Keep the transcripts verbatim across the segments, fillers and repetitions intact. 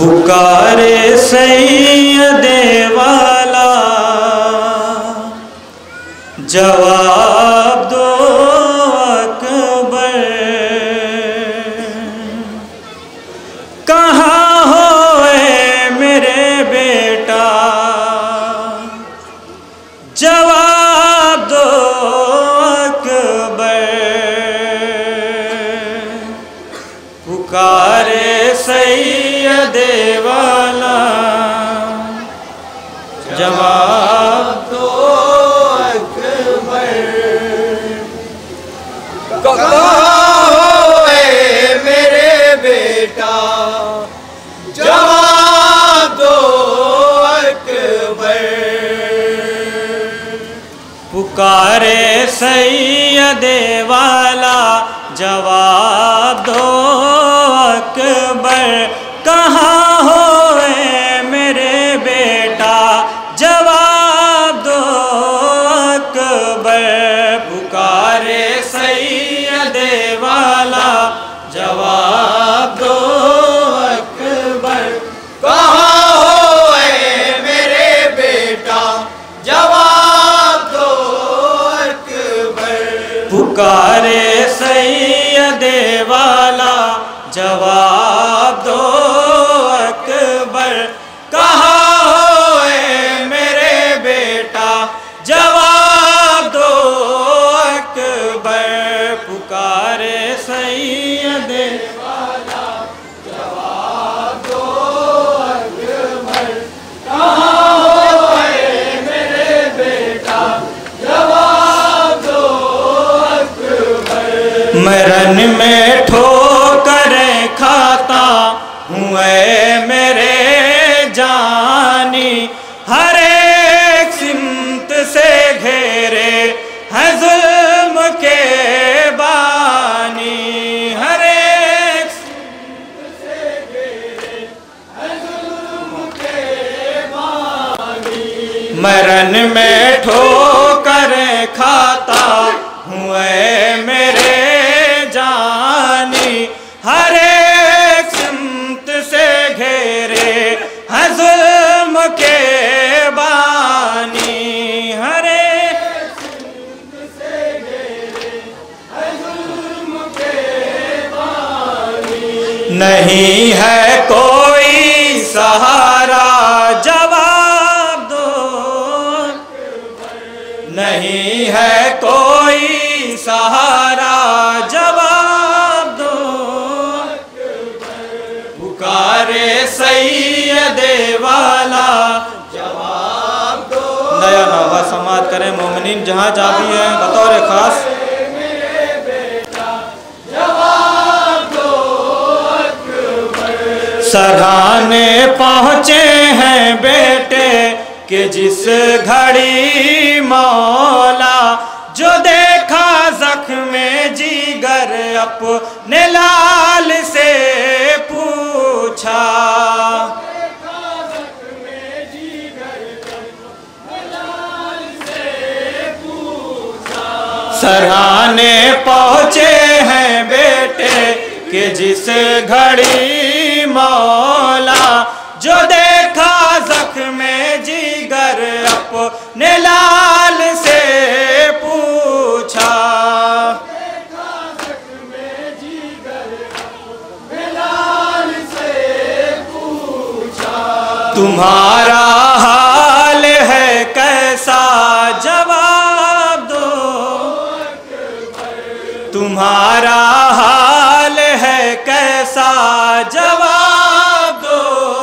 पुकारे सैयदे वाला जवाब दो अकबर, कहाँ हो ए मेरे बेटा जवाब दो अकबर। पुकारे सैयदे वाला जवाब दो अकबर, कहाँ हो ए मेरे बेटा जवाब दो अकबर। पुकारे सैयदे वाला जवाब दो अकबर, कहाँ हो ए मेरे बेटा जवाब दो अकबर। पुकारे सैयदे वाला जवाब दो अकबर, कहाँ हो ए मेरे बेटा जवाब दो अकबर। पुकारे सैयदे वाला जवाब दो अकबर, कहाँ हो ए मेरे बेटा जवाब दो अकबर। पुकारे सैयदे वाला जवाब दो अकबर, कहाँ हो ए मेरे बेटा जवाब दो अकबर। मैं रन में ठोकरें खाता हूँ ऐ मेरे जानी, हर एक सिमत से घेरे है जुल्म के बानी, हर एक सिमत से घेरे है जुल्म के बानी। मैं रन में ठोकरें खाता हूँ ऐ मेरे जानी, हर एक सिमत से घेरे है जुल्म के बानी, हर एक सिमत से घेरे है जुल्म के बानी। नहीं है कोई सहारा जवाब दो, नहीं है कोई सहारा जवाब दो। पुकारे सैयदे वाला जवाब दो। नया नवा समाज करें मोमिनीन जहाँ जा भी हैं बतौर खास। मेरे बेटा जवाब दो अकबर। सराहने पहुँचे हैं बेटे कि जिस घड़ी मौला जो देखा जख्म जिगर अपने लाल से पूछा, देखा जख्म जिगर अपने लाल से पूछा। सराहने पहुँचे हैं बेटे कि जिस घड़ी मौला जो देखा जख्म जिगर अपने लाल से पूछा, देखा जख्म जिगर अपने लाल से पूछा। तुम्हारा हाल है कैसा जवाब दो, तुम्हारा हाल है कैसा जवाब दो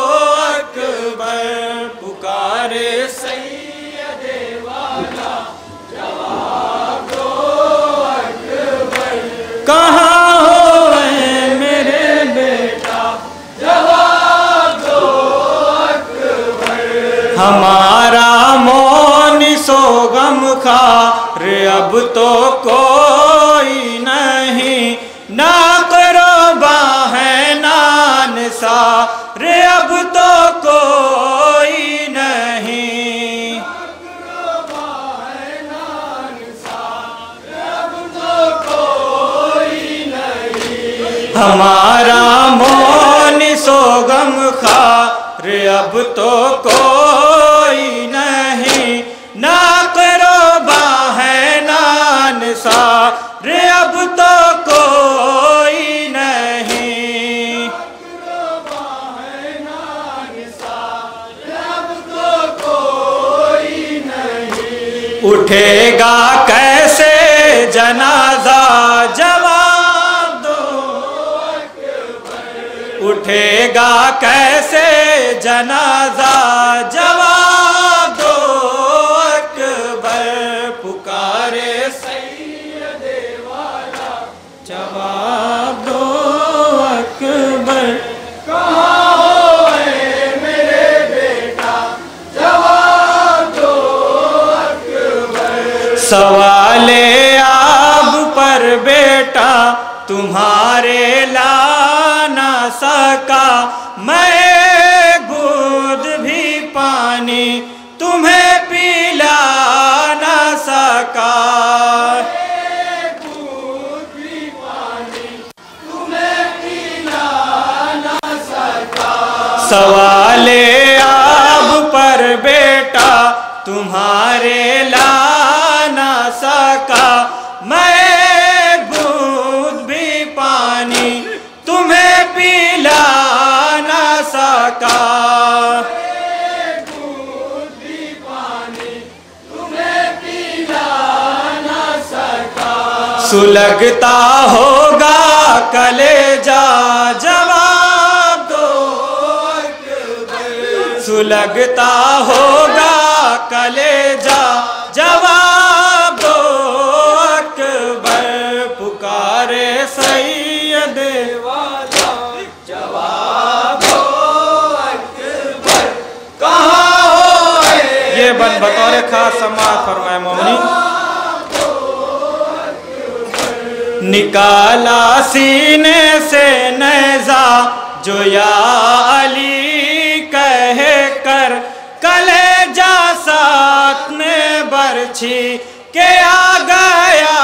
अकबर। पुकारे सैयदे वाला जवाब दो अकबर, कहाँ हो ए मेरे बेटा जवाब दो अकबर। हमारा मौन सो गम खार अब तो कोई नहीं, ना क़ुरबा है नान सा रे अब तो कोई नहीं, हमारा मौन सो गम खा तो कोई नहीं, ना करो बाहे नान सा रे अब तो कोई नहीं। उठेगा कैसे जनाजा जवाब दो, उठेगा कैसे जनाजा जवाब दो अकबर, पुकारे सैयदे वाला जवाब दो अकबर। कहाँ हो मेरे बेटा जवाब दो अकबर। सवाले आब पर बेटा तुम्हारे ला ना सका, मैं बूंद भी पानी तुम्हें पिला ना सका। बूंद भी पानी तुम्हें पिला ना सका। सवाले आब पर बेटा तुम्हारे ला ना सका, मैं बूंद भी पानी तुम्हें पिला ना सका। बूंद भी पानी तुम्हें पिला ना सका। सुलगता होगा कलेजा जवाब दो अकबर, सुलगता होगा कलेजा जवाब दो अकबर, पुकारे सैयदे वाला जवाब दो अकबर। कहाँ हो ये बन बतौर खास समाज फरमाए मोमिनी। निकाला सीने से नेज़ा जो या अली कह कर, कलेजा साथ में बरछी के आ गया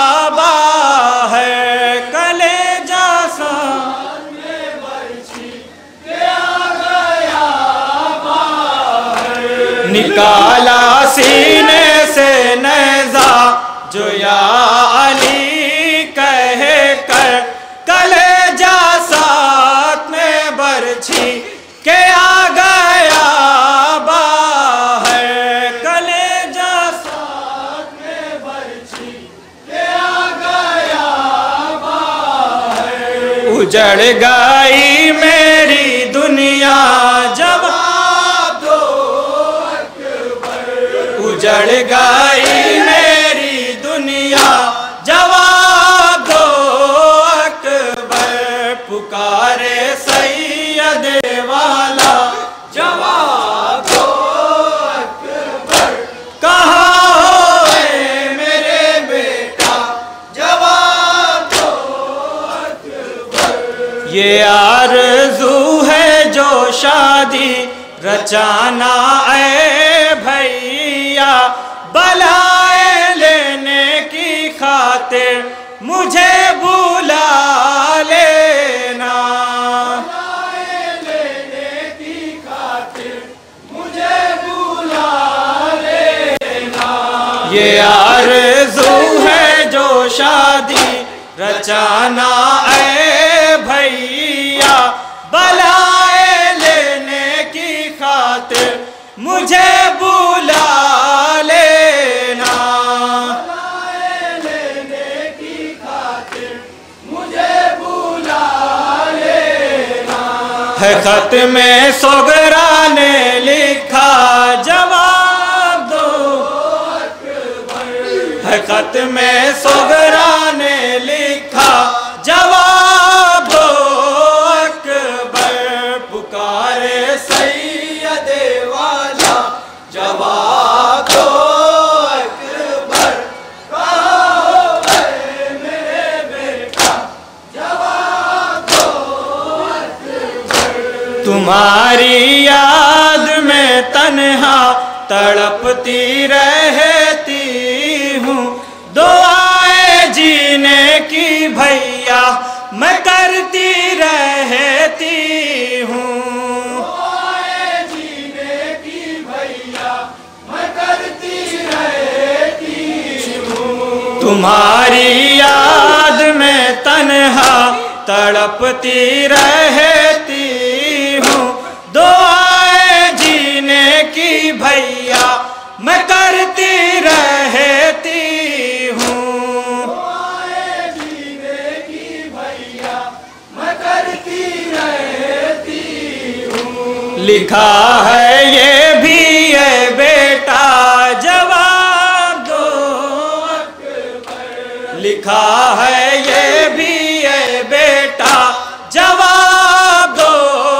बाहर, कलेजा साथ में बरछी के आ गया बाहर। निकाला सीने से नेज़ा जो या अली कह कर, कलेजा साथ में बरछी के आ गया बाहर, कलेजा साथ में बरछी के आ गया बाहर। उजड़ गई मेरी दुनिया जवाब दो अकबर, उजड़ गई मेरी दुनिया जवाब दो अकबर, पुकारे सैयदे वाला जवाब दो अकबर। कहाँ हो मेरे बेटा जवाब दो अकबर। ये आरज़ू है जो शादी रचाना ऐ भैया, बलाए लेने की खातिर मुझे बुला लेना, बलाए लेने की खातिर मुझे बुला लेना। ये आरज़ू है जो शादी रचाना ऐ भैया, बलाए लेने की खातिर मुझे बुला लेना, बलाए लेने की खातिर मुझे बुला लेना। है खत में सोगरा ने लिखा जवाब दो अकबर। है खत में सोगरा ने लिखा जवाब दो अकबर, पुकारे सैयदे वाला जवाब दो अकबर। कहाँ हो मेरे बेटा जवाब दो अकबर। तुम्हारी याद में तन्हा तड़पती रहती हूँ, दुआएं जीने की भैया मैं करती रहती हूँ। दुआएं तुम्हारी याद में तन्हा तड़पती रहती हूँ, दुआएं जीने की भैया मैं करती रहती हूँ, दुआएं जीने की भैया मैं करती रहती हूँ। लिखा है ये भी है बेटा जवाब दो अकबर, लिखा है ये भी है बेटा जवाब दो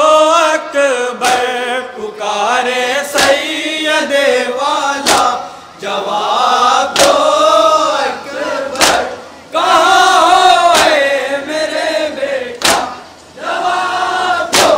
अकबर, पुकारे सैयदे वाला जवाब दो अकबर, कहाँ हो ऐ मेरे बेटा, जवाब दो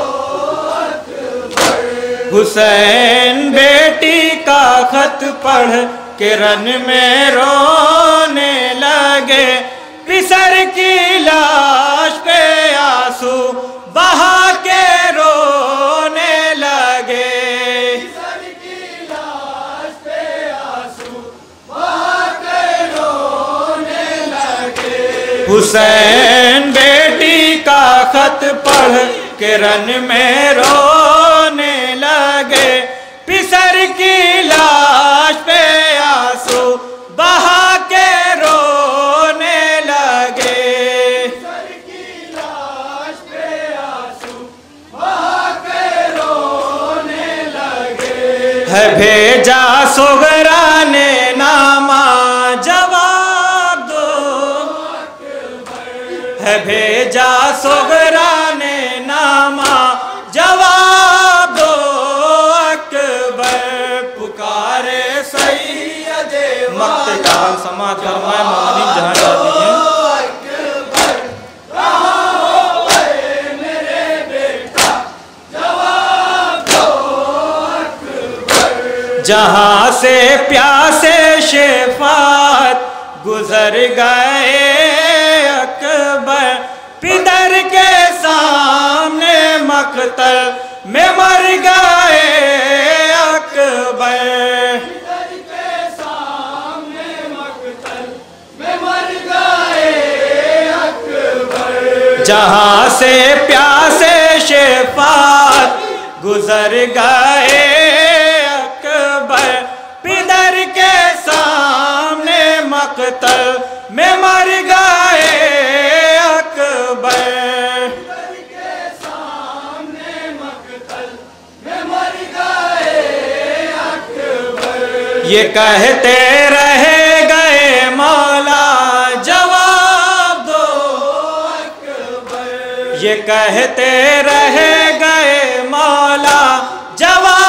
अकबर। हुसैन बेटी का खत पढ़ के रन में रोने लगे, पिसर की लाश पे आंसू बहा के रोने लगे, पिसर की लाश पे आंसू बहा के रोने लगे। हुसैन बेटी का खत पढ़ के रन में रोने लगे, पिसर की लाश पे आंसू बहा के रोने लगे, पिसर की लाश पे आंसू बहा के रोने लगे। है भेजा सुगरा ने नामा जवाब दो अकबर, है भेजा सुगरा ने नामा जवाब दो अकबर, पुकारे सैयदे मक्ते का हाल समात फरमाए मोमिनीन जहाँ जाती हैं। अकबर, कहाँ हो ऐ मेरे बेटा, जवाब दो अकबर। जहाँ से प्यासे शेफात गुजर गए अकबर, पिदर के सामने मकतल में मर गए अकबर, पितर के सामने मकतल में मर गए अकबर। जहाँ से प्यासे शेफात गुजर गए अकबर, पिदर के सामने मकतल में मर गए अकबर, पितर के सामने मकतल में मर गए अकबर। ये कहते रहे गए मौला जवाब दो अकबर, ये कहते रहे गए मौला जवाब